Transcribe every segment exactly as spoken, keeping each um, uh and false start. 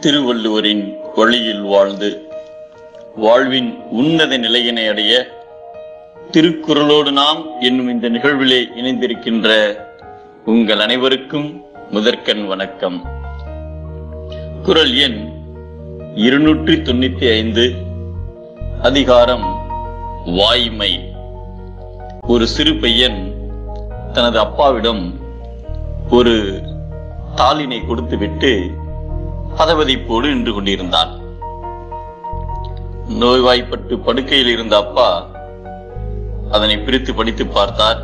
திருவள்ளுவரின் வழியில் வாழ்ந்து வாழ்வின் உன்னத நிலையினை அடைய திருக்குறளோடு நாம் என்னும் இந்த நிகழ்விலே இணைந்திருக்கின்ற உங்கள் அனைவருக்கும் முதற்கண் வணக்கம். குறள் எண் இருநூற்றி தொண்ணூத்தி ஐந்து, அதிகாரம் வாய்மை. ஒரு சிறு பையன் தனது அப்பாவிடம் ஒரு தாளினை கொடுத்துவிட்டு பதவதைப்போடு நின்று கொண்டிருந்தான். நோய்வாய்ப்பட்டு படுக்கையில் இருந்த அப்பா அதனை பிரித்து படித்து பார்த்தார்.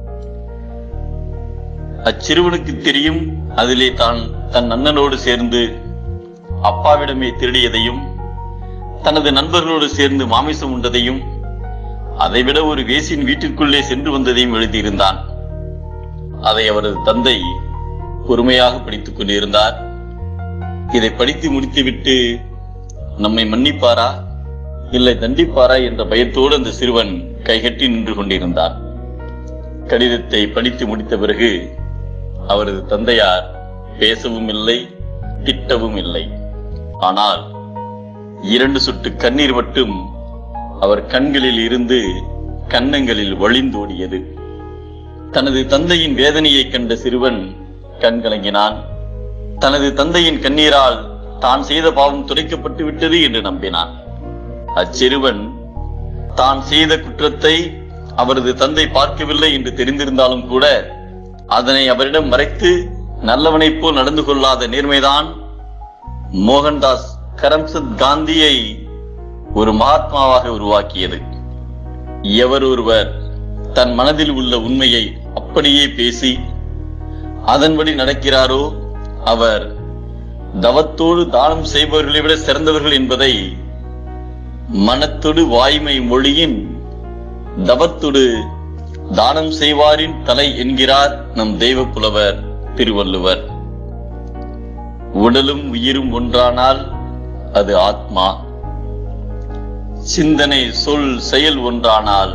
அச்சிறுவனுக்கு தெரியும், அதிலே தான் தன் அண்ணனோடு சேர்ந்து அப்பாவிடமே திருடியதையும், தனது நண்பர்களோடு சேர்ந்து மாமிசம் உண்டதையும், அதைவிட ஒரு வேசின் வீட்டிற்குள்ளே சென்று வந்ததையும் எழுதியிருந்தான். அதை அவரது தந்தை பொறுமையாக படித்துக் கொண்டிருந்தார். இதை படித்து முடித்துவிட்டு நம்மை மன்னிப்பாரா இல்லை தண்டிப்பாரா என்ற பயத்தோடு அந்த சிறுவன் கைகட்டி நின்று கொண்டிருந்தான். கடிதத்தை படித்து முடித்த பிறகு அவரது தந்தையார் பேசவும் இல்லை, திட்டவும் இல்லை. ஆனால் இரண்டு சொட்டு கண்ணீர் மட்டும் அவர் கண்களில் இருந்து கன்னங்களில் வழிந்தோடியது. தனது தந்தையின் வேதனையை கண்ட சிறுவன் கண் கலங்கினான். தனது தந்தையின் கண்ணீரால் தான் செய்த பாவம் துடைக்கப்பட்டு விட்டது என்று நம்பினான். அச்சிறுவன் தான் செய்த குற்றத்தை அவரது தந்தை பார்க்கவில்லை என்று தெரிந்திருந்தாலும் கூட அதனை அவரிடம் மறைத்து நல்லவனைப் போல் நடந்து கொள்ளாத நேர்மைதான் மோகன்தாஸ் கரம்சந்த் காந்தியை ஒரு மகாத்மாவாக உருவாக்கியது. எவர் ஒருவர் தன் மனதில் உள்ள உண்மையை அப்படியே பேசி அதன்படி நடக்கிறாரோ அவர் தவத்தோடு தானம் செய்பவர்களை விட சிறந்தவர்கள் என்பதை மனத்தொடு வாய்மை மொழியின் தவத்தொடு தானம் செய்வாரின் தலை என்கிறார் நம் தெய்வ புலவர் திருவள்ளுவர். உடலும் உயிரும் ஒன்றானால் அது ஆத்மா. சிந்தனை சொல் செயல் ஒன்றானால்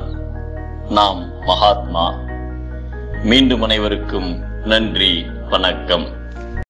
நாம் மகாத்மா. மீண்டும் அனைவருக்கும் நன்றி, வணக்கம்.